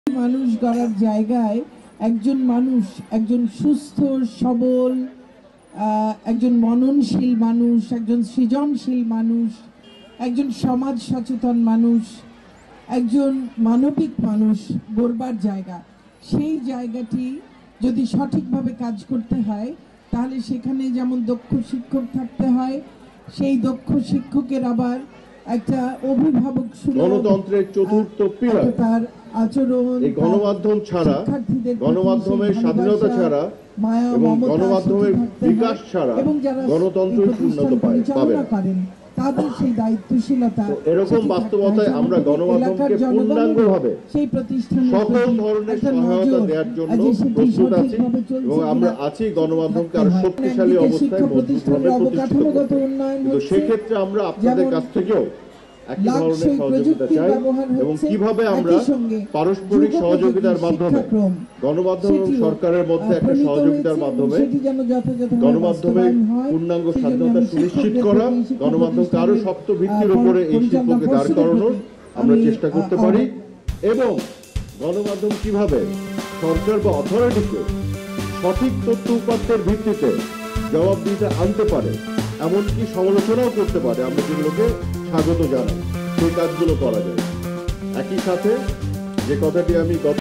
মানুষ গড়ার জায়গায় একজন মানুষ, একজন সুস্থ সবল, একজন মননশীল মানুষ, একজন সৃজনশীল মানুষ, একজন সমাজ সচেতন মানুষ, একজন মানবিক মানুষ গড়বার জায়গা। সেই জায়গাটি যদি সঠিকভাবে কাজ করতে হয় তাহলে সেখানে যেমন দক্ষ শিক্ষক থাকতে হয়, সেই দক্ষ শিক্ষকের আবার একটা অভিভাবক গণতন্ত্রের চতুর্থ পিলার তার আচরণ, এই গণমাধ্যম ছাড়া, গণমাধ্যমের স্বাধীনতা ছাড়া এবং গণমাধ্যমের বিকাশ ছাড়া গণতন্ত্র উন্নত পাবে না। তাদের সেই দায়িত্বশীলতা, এরকম বাস্তবতায় আমরা গণমাধ্যমকে পূর্ণাঙ্গভাবে সকল ধরনের সহায়তা দেওয়ার জন্য প্রস্তুত আছি এবং আমরা আছি গণমাধ্যমকে আরো শক্তিশালী অবস্থায় মজবুতভাবে প্রতিষ্ঠিত করতে। কিন্তু সেক্ষেত্রে আমরা আপনাদের কাছ থেকেও একই ধরনের সহযোগিতা চাই এবং কিভাবে আমরা পারস্পরিক সহযোগিতার মাধ্যমে গণমাধ্যম এবং সরকারের মধ্যে একটা সহযোগিতার মাধ্যমে গণমাধ্যমের পূর্ণাঙ্গ স্বাধীনতা সুনিশ্চিত করা, গণমাধ্যমকে আরো শক্ত ভিত্তির উপরে এই শিল্পকে দাঁড় করানোর আমরা চেষ্টা করতে পারি এবং গণমাধ্যম কিভাবে সরকার বা অথরিটিকে সঠিক তথ্য উপাত্তের ভিত্তিতে জবাবদিহিতে আনতে পারে, এমনকি সমালোচনাও করতে পারে, আমরা যেগুলোকে স্বাগত জানাই, সেই কাজগুলো করা যায়। একই সাথে যে কথাটি আমি